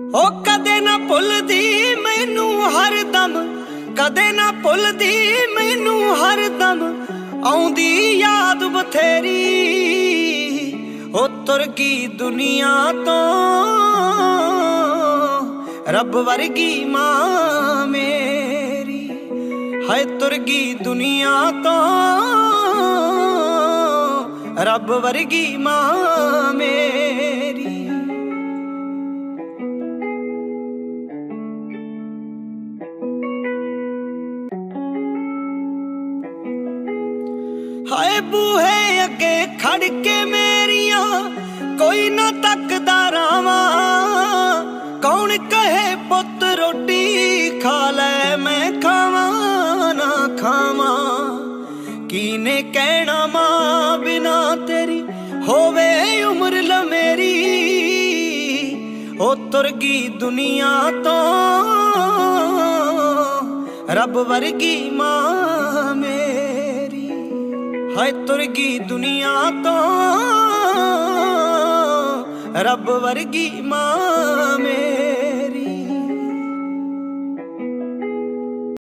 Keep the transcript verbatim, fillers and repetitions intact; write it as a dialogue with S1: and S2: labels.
S1: ओ कदे ना भुलदी मैनू हरदम, कदे ना भुलदी मैनू हरदम आउंदी याद बथेरी। ओ तुर गई दुनिया तो रब वर्गी मां मेरी, हाय तुर गई दुनिया तो रब वर्गी मां मेरी। हाय बूहे अगे खड़ के मेरिया कोई ना तकदा रावा, कौन कहे पुत रोटी खा ले मैं खावा ना खावा। कीने कहना मां बिना तेरी होवे उम्र लमेरी। ओ तुर गई दुनिया तो रब वर्गी मां मेरी, हाय तुर गई दुनिया तो रब वर्गी मां मेरी।